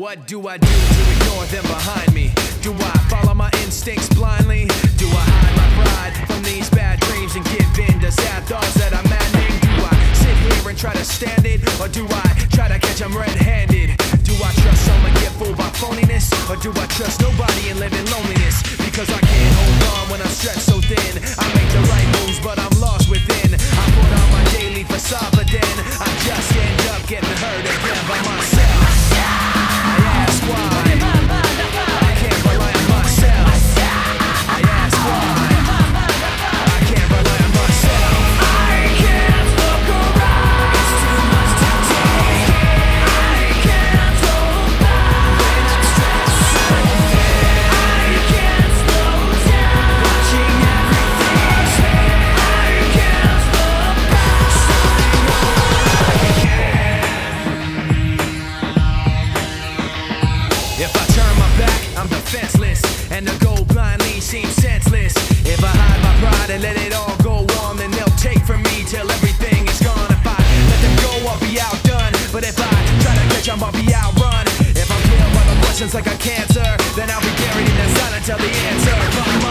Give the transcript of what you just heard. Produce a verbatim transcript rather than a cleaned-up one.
What do I do to ignore them behind me? Do I follow my instincts blindly? Do I hide my pride from these bad dreams and give in to sad thoughts that I'm maddening? Do I sit here and try to stand it? Or do I try to catch them red-handed? Do I trust someone, get fooled by phoniness? Or do I trust nobody and live in loneliness? Because I can't hold on when I'm stretched so thin. I make the right moves but I'm lost within. I put on my daily facade but then I just end up getting hurt again by myself. I ask why I can't rely on myself. I ask why I can't rely on myself. I can't look around, it's too much to take. I can't hold back when I'm stressed so thin. I can't slow down, watching everything change. I can't look back, so I know I can. If I turn my back, I'm defenseless, and to go blindly seems senseless. If I hide my pride and let it all go on, then they'll take from me till everything is gone. If I let them go, I'll be outdone. But if I try to catch them, I'll be outrun. If I'm killed by the questions like a cancer, then I'll be buried in the sun until the answer.